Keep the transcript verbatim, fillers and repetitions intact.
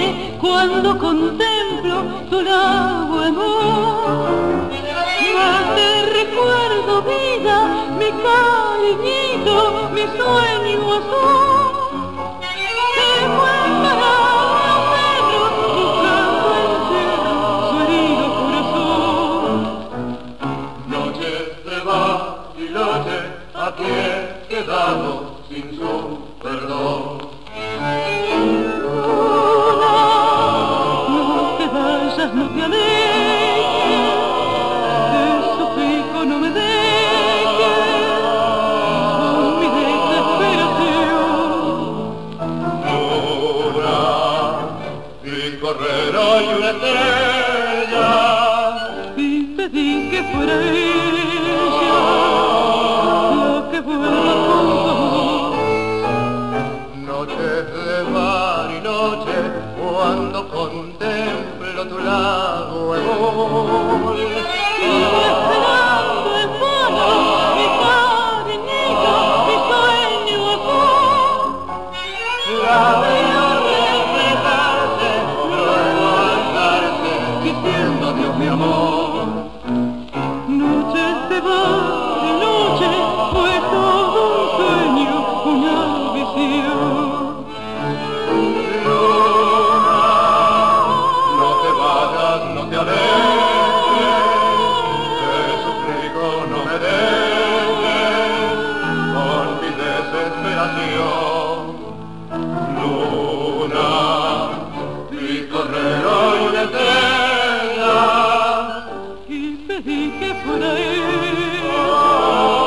cuando contemplo tu lago amor. Más te recuerdo, vida, mi cariñito, mi sueño azul. Te cuentará un perro buscando el cielo su herido corazón. Noche se va y noche aquí he quedado sin su perdón. No te alejes, te suplico no me dejes con mi desesperación. Luna, vi correr hoy una estrella Y pedí que fuera ella la que vuelva con tu amor. Noche de mar y noche cuando contemplo tu lago amor. Sigo esperando el polo, mi cariñito, mi sueño azul. La veo reflejarse, luego alzarse, diciendo Dios mi amor. Noche se va de noche, fue todo un sueño, una visión. No te alejes, te suplico no me dejes con mi desesperación. Luna, vi correr hoy una estrella Y pedí que fuera ella